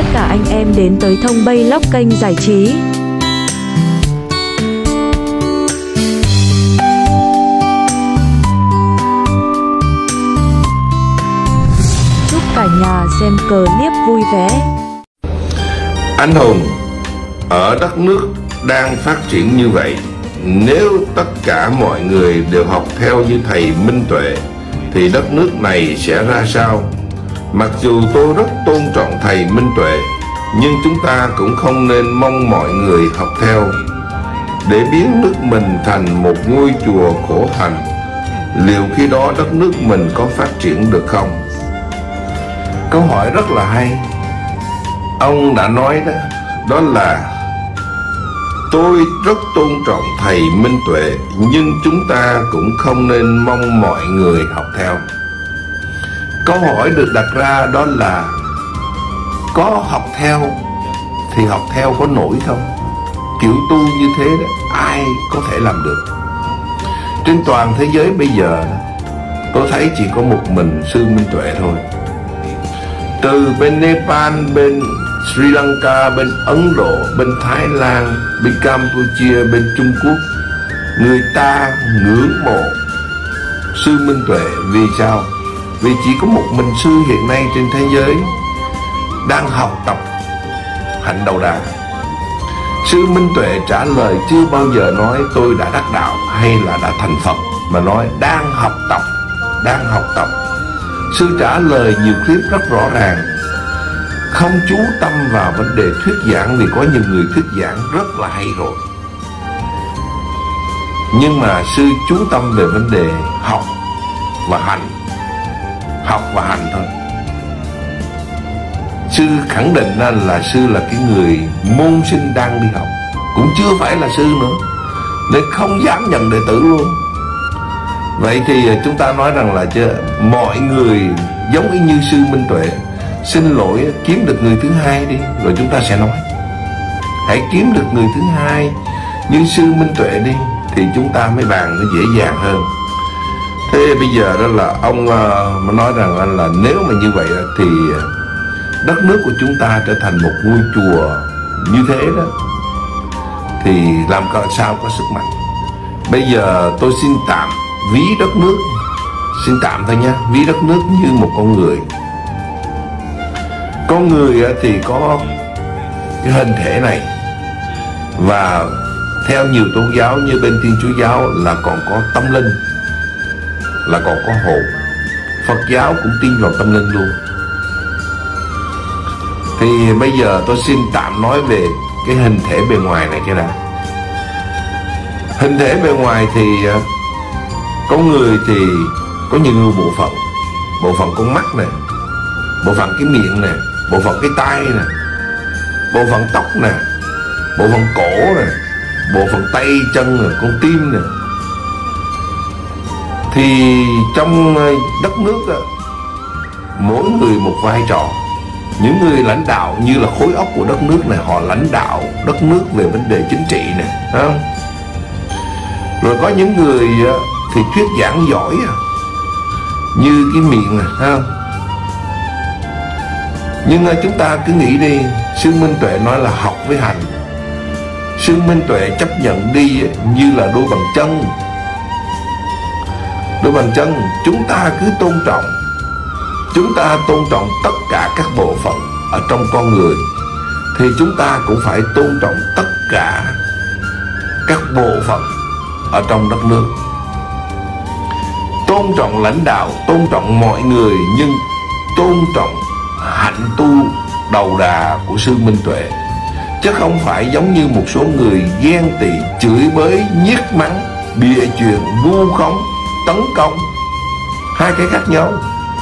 cả anh em đến tới Thông Bay Lóc kênh giải trí. Chúc cả nhà xem clip vui vẻ. Anh Hùng, ở đất nước đang phát triển như vậy, nếu tất cả mọi người đều học theo như thầy Minh Tuệ thì đất nước này sẽ ra sao? Mặc dù tôi rất tôn trọng thầy Minh Tuệ, nhưng chúng ta cũng không nên mong mọi người học theo để biến nước mình thành một ngôi chùa khổ hạnh. Liệu khi đó đất nước mình có phát triển được không? Câu hỏi rất là hay. Ông đã nói đó là tôi rất tôn trọng thầy Minh Tuệ, nhưng chúng ta cũng không nên mong mọi người học theo. Câu hỏi được đặt ra đó là có học theo thì học theo có nổi không? Kiểu tu như thế đó, ai có thể làm được? Trên toàn thế giới bây giờ tôi thấy chỉ có một mình sư Minh Tuệ thôi. Từ bên Nepal, bên Sri Lanka, bên Ấn Độ, bên Thái Lan, bên Campuchia, bên Trung Quốc, người ta ngưỡng mộ sư Minh Tuệ. Vì sao? Vì chỉ có một mình sư hiện nay trên thế giới đang học tập hạnh đầu đà. Sư Minh Tuệ trả lời chưa bao giờ nói tôi đã đắc đạo hay là đã thành Phật, mà nói đang học tập, đang học tập. Sư trả lời nhiều clip rất rõ ràng, không chú tâm vào vấn đề thuyết giảng, vì có nhiều người thuyết giảng rất là hay rồi, nhưng mà sư chú tâm về vấn đề học và hành, học và hành thôi. Sư khẳng định là sư là cái người môn sinh đang đi học, cũng chưa phải là sư nữa, nên không dám nhận đệ tử luôn. Vậy thì chúng ta nói rằng là mọi người giống y như sư Minh Tuệ, xin lỗi, kiếm được người thứ hai đi rồi chúng ta sẽ nói. Hãy kiếm được người thứ hai như sư Minh Tuệ đi thì chúng ta mới bàn nó dễ dàng hơn. Thế bây giờ đó là ông mà nói rằng là nếu mà như vậy thì đất nước của chúng ta trở thành một ngôi chùa như thế đó, thì làm sao có sức mạnh. Bây giờ tôi xin tạm ví đất nước, xin tạm thôi nha, ví đất nước như một con người. Con người thì có cái hình thể này, và theo nhiều tôn giáo như bên Thiên Chúa giáo là còn có tâm linh, là còn có hồn. Phật giáo cũng tin vào tâm linh luôn. Thì bây giờ tôi xin tạm nói về cái hình thể bề ngoài này cái đã. Hình thể bề ngoài thì con người thì có nhiều bộ phận. Bộ phận con mắt nè, bộ phận cái miệng nè, bộ phận cái tai nè, bộ phận tóc nè, bộ phận cổ nè, bộ phận tay chân nè, con tim nè. Thì trong đất nước đó, mỗi người một vai trò. Những người lãnh đạo như là khối óc của đất nước này, họ lãnh đạo đất nước về vấn đề chính trị này, thấy không? Rồi có những người thì thuyết giảng giỏi như cái miệng này, thấy không? Nhưng chúng ta cứ nghĩ đi, sư Minh Tuệ nói là học với hành. Sư Minh Tuệ chấp nhận đi như là đôi bàn chân. Đôi bàn chân, chúng ta cứ tôn trọng. Chúng ta tôn trọng tất cả các bộ phận ở trong con người, thì chúng ta cũng phải tôn trọng tất cả các bộ phận ở trong đất nước. Tôn trọng lãnh đạo, tôn trọng mọi người, nhưng tôn trọng hạnh tu đầu đà của sư Minh Tuệ, chứ không phải giống như một số người ghen tị, chửi bới, nhiếc mắng, bịa chuyện, vu khống, tấn công. Hai cái khác nhau.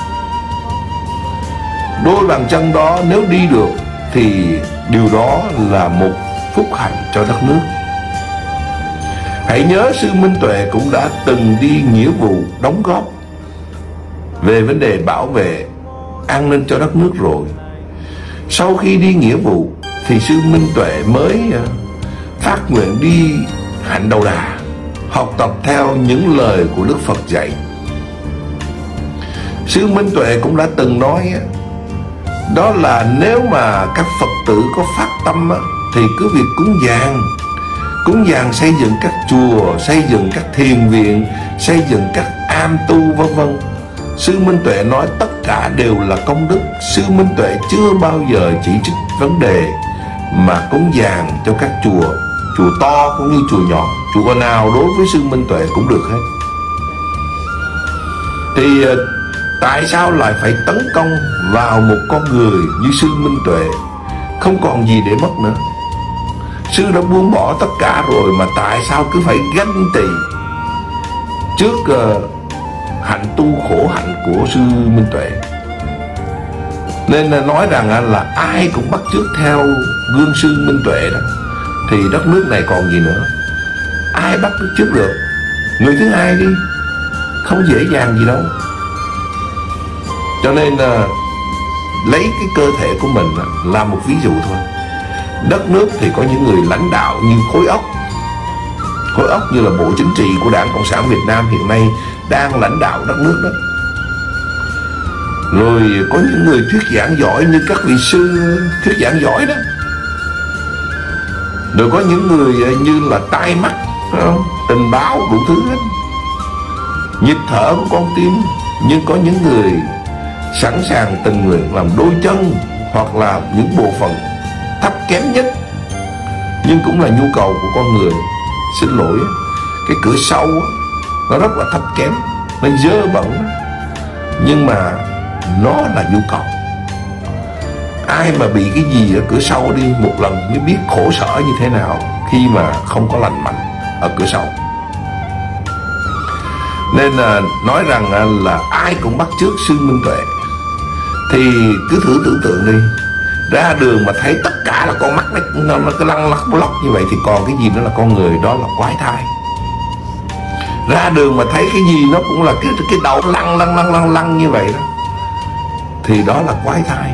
Đôi bàn chân đó nếu đi được thì điều đó là một phúc hạnh cho đất nước. Hãy nhớ sư Minh Tuệ cũng đã từng đi nghĩa vụ đóng góp về vấn đề bảo vệ an ninh cho đất nước rồi. Sau khi đi nghĩa vụ thì sư Minh Tuệ mới phát nguyện đi hạnh đầu đà, học tập theo những lời của Đức Phật dạy. Sư Minh Tuệ cũng đã từng nói Đó là nếu mà các Phật tử có phát tâm á, thì cứ việc cúng dường xây dựng các chùa, xây dựng các thiền viện, xây dựng các am tu vân vân. Sư Minh Tuệ nói tất cả đều là công đức. Sư Minh Tuệ chưa bao giờ chỉ trích vấn đề mà cúng dường cho các chùa to cũng như chùa nhỏ, chùa nào đối với Sư Minh Tuệ cũng được hết. Thì tại sao lại phải tấn công vào một con người như Sư Minh Tuệ, không còn gì để mất nữa? Sư đã buông bỏ tất cả rồi mà tại sao cứ phải ganh tị trước hạnh tu khổ hạnh của Sư Minh Tuệ? Nên nói rằng là ai cũng bắt chước theo gương Sư Minh Tuệ đó thì đất nước này còn gì nữa. Ai bắt chước được? Người thứ hai đi, không dễ dàng gì đâu. Cho nên lấy cái cơ thể của mình là một ví dụ thôi. Đất nước thì có những người lãnh đạo như khối óc như là Bộ Chính trị của Đảng Cộng sản Việt Nam hiện nay đang lãnh đạo đất nước đó. Rồi có những người thuyết giảng giỏi như các vị sư thuyết giảng giỏi đó. Rồi có những người như là tai mắt, tình báo đủ thứ hết, nhịp thở của con tim. Nhưng có những người sẵn sàng tình nguyện làm đôi chân hoặc là những bộ phận thấp kém nhất, nhưng cũng là nhu cầu của con người. Xin lỗi, cái cửa sau nó rất là thấp kém, nó dơ bẩn, nhưng mà nó là nhu cầu. Ai mà bị cái gì ở cửa sau đi một lần mới biết khổ sở như thế nào khi mà không có lành mạnh ở cửa sau. Nên nói rằng là ai cũng bắt chước Sư Minh Tuệ, thì cứ thử tưởng tượng đi, ra đường mà thấy tất cả là con mắt nó cứ lăn lắc lóc như vậy thì còn cái gì nữa là con người? Đó là quái thai. Ra đường mà thấy cái gì nó cũng là cái đầu lăn như vậy đó thì đó là quái thai.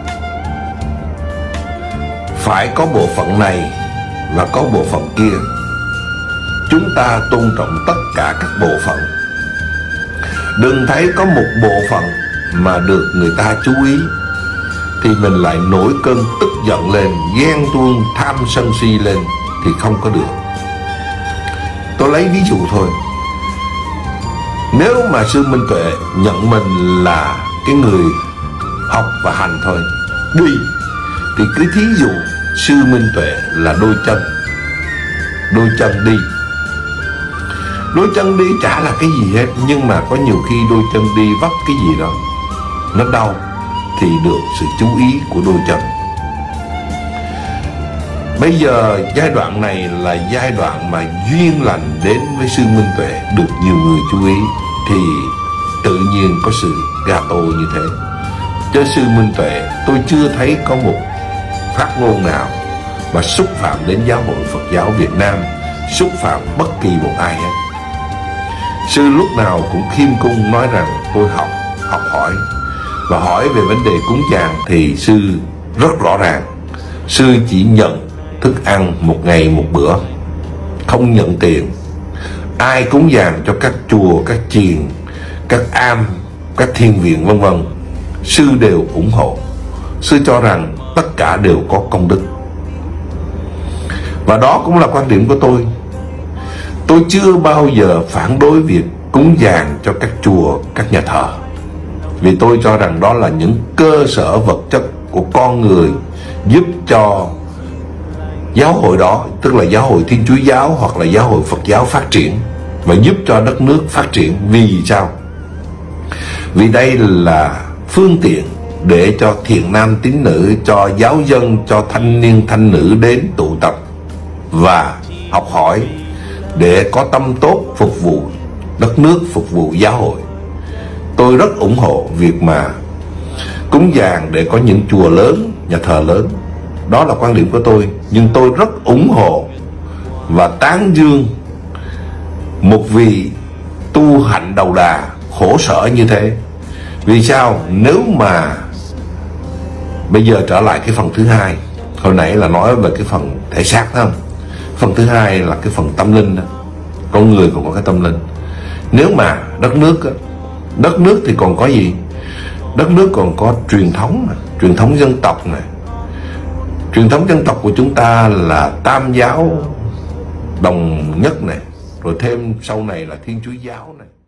Phải có bộ phận này và có bộ phận kia. Chúng ta tôn trọng tất cả các bộ phận. Đừng thấy có một bộ phận mà được người ta chú ý thì mình lại nổi cơn tức giận lên, ghen tuông, tham sân si lên thì không có được. Tôi lấy ví dụ thôi. Nếu mà Sư Minh Tuệ nhận mình là cái người học và hành thôi, đi, thì cứ thí dụ Sư Minh Tuệ là đôi chân đi. Đôi chân đi chả là cái gì hết, nhưng mà có nhiều khi đôi chân đi vấp cái gì đó nó đau thì được sự chú ý của đôi chân. Bây giờ giai đoạn này là giai đoạn mà duyên lành đến với Sư Minh Tuệ được nhiều người chú ý, thì tự nhiên có sự gato như thế. Cho Sư Minh Tuệ, tôi chưa thấy có một phát ngôn nào mà xúc phạm đến Giáo hội Phật giáo Việt Nam, xúc phạm bất kỳ một ai hết. Sư lúc nào cũng khiêm cung nói rằng tôi học hỏi. Và hỏi về vấn đề cúng dường thì Sư rất rõ ràng. Sư chỉ nhận thức ăn một ngày một bữa, không nhận tiền. Ai cúng dường cho các chùa, các chiền, các am, các thiền viện vân vân, Sư đều ủng hộ. Sư cho rằng tất cả đều có công đức. Và đó cũng là quan điểm của tôi. Tôi chưa bao giờ phản đối việc cúng dường cho các chùa, các nhà thờ, vì tôi cho rằng đó là những cơ sở vật chất của con người giúp cho giáo hội đó, tức là giáo hội Thiên Chúa giáo hoặc là giáo hội Phật giáo phát triển, và giúp cho đất nước phát triển. Vì sao? Vì đây là phương tiện để cho thiện nam tín nữ, cho giáo dân, cho thanh niên thanh nữ đến tụ tập và học hỏi để có tâm tốt phục vụ đất nước, phục vụ giáo hội. Tôi rất ủng hộ việc mà cúng dường để có những chùa lớn, nhà thờ lớn. Đó là quan điểm của tôi. Nhưng tôi rất ủng hộ và tán dương một vị tu hạnh đầu đà khổ sở như thế. Vì sao? Nếu mà bây giờ trở lại cái phần thứ hai, hồi nãy là nói về cái phần thể xác không? Phần thứ hai là cái phần tâm linh đó. Con người còn có cái tâm linh. Nếu mà đất nước thì còn có gì? Đất nước còn có truyền thống này, truyền thống dân tộc này. Truyền thống dân tộc của chúng ta là Tam giáo đồng nhất này, rồi thêm sau này là Thiên Chúa giáo này.